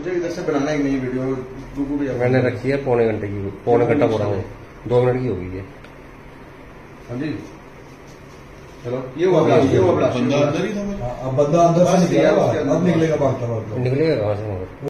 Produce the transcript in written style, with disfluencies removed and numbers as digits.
मुझे इधर से बनाना ही नहीं वीडियो। रुको भैया, मैंने रखी है पौने घंटे की, पौने घंटा बोला हूँ, 2 मिनट की होगी ये। हाँ जी चलो, ये हुआ ब्लास्ट, ये हुआ ब्लास्ट। बंदा अंदर ही था। अब बंदा अंदर से निकलेगा, अब निकलेगा भागता भागता। निकलेगा कहाँ से मगर।